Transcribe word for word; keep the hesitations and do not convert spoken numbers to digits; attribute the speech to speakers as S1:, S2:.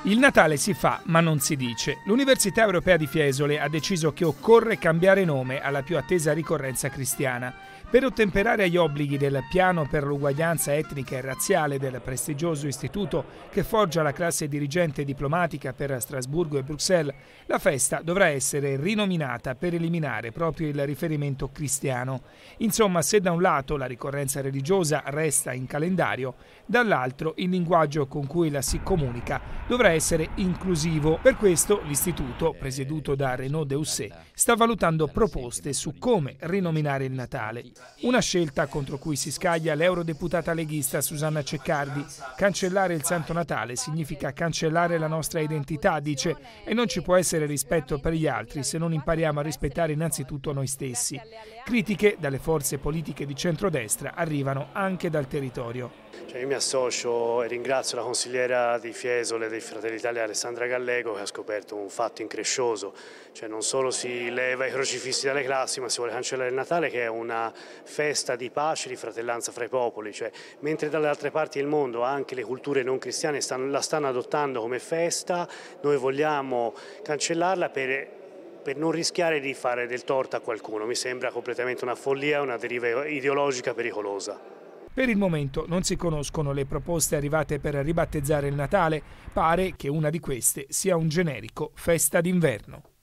S1: Il Natale si fa, ma non si dice. L'Università Europea di Fiesole ha deciso che occorre cambiare nome alla più attesa ricorrenza cristiana. Per ottemperare agli obblighi del Piano per l'uguaglianza etnica e razziale del prestigioso istituto che forgia la classe dirigente diplomatica per Strasburgo e Bruxelles, la festa dovrà essere rinominata per eliminare proprio il riferimento cristiano. Insomma, se da un lato la ricorrenza religiosa resta in calendario, dall'altro il linguaggio con cui la si comunica dovrà essere inclusivo. Per questo l'istituto, presieduto da Renaud Deussé, sta valutando proposte su come rinominare il Natale. Una scelta contro cui si scaglia l'eurodeputata leghista Susanna Ceccardi. Cancellare il Santo Natale significa cancellare la nostra identità, dice, e non ci può essere rispetto per gli altri se non impariamo a rispettare innanzitutto noi stessi. Critiche dalle forze politiche di centrodestra arrivano anche dal territorio.
S2: Cioè io mi associo e ringrazio la consigliera di Fiesole dei Fratelli d'Italia Alessandra Gallego, che ha scoperto un fatto increscioso, cioè non solo si leva i crocifissi dalle classi, ma si vuole cancellare il Natale, che è una festa di pace, di fratellanza fra i popoli, cioè, mentre dalle altre parti del mondo anche le culture non cristiane stanno, la stanno adottando come festa, noi vogliamo cancellarla per per non rischiare di fare del torto a qualcuno. Mi sembra completamente una follia, una deriva ideologica pericolosa.
S1: Per il momento non si conoscono le proposte arrivate per ribattezzare il Natale. Pare che una di queste sia un generico festa d'inverno.